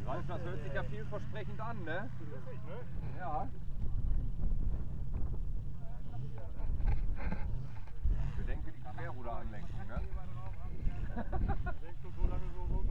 Ralf, das hört sich ja vielversprechend an, ne? Ja. Bedenke die Querruderanlenkung, ne? Denkst du so lange so rum?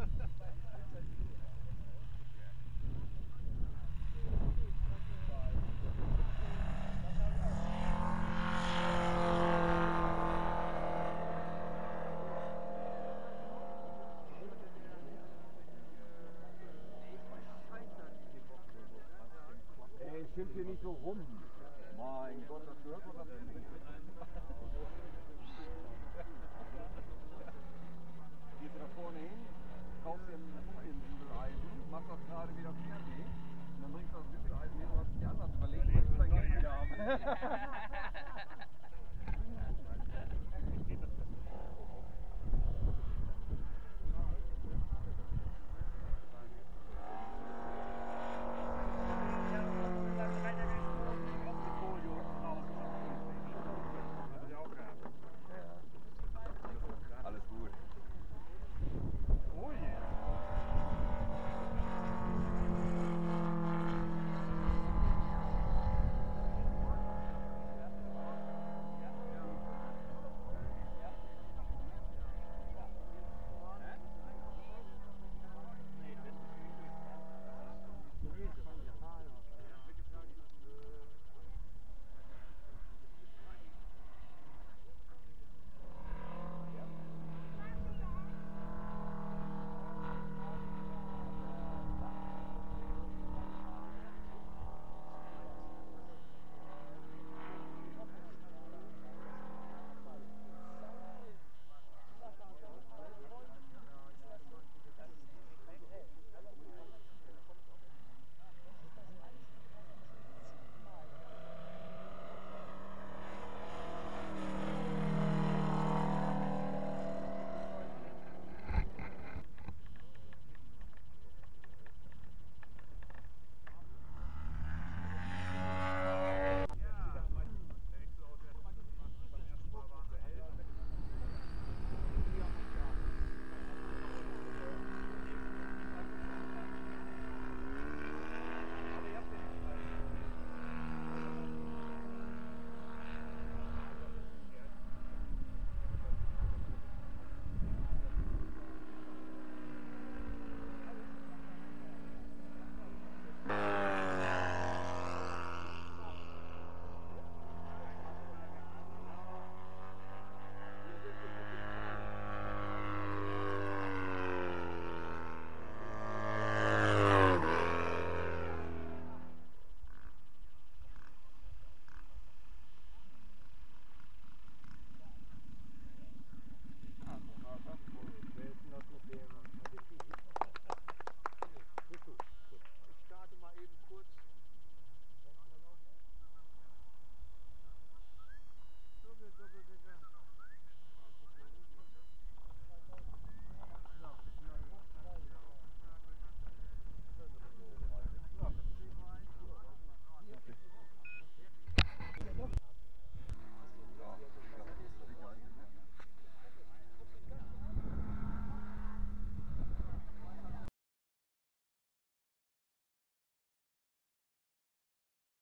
Ey, schimpf hier nicht so rum. Mein Gott, das gehört doch dazu. Gehst du da vorne hin, kaufst dir ein Bügeleisen, machst das gerade wieder fertig und dann bringst du das Bügeleisen hin und hast dir anders überlegt, was du dein Geld wieder haben.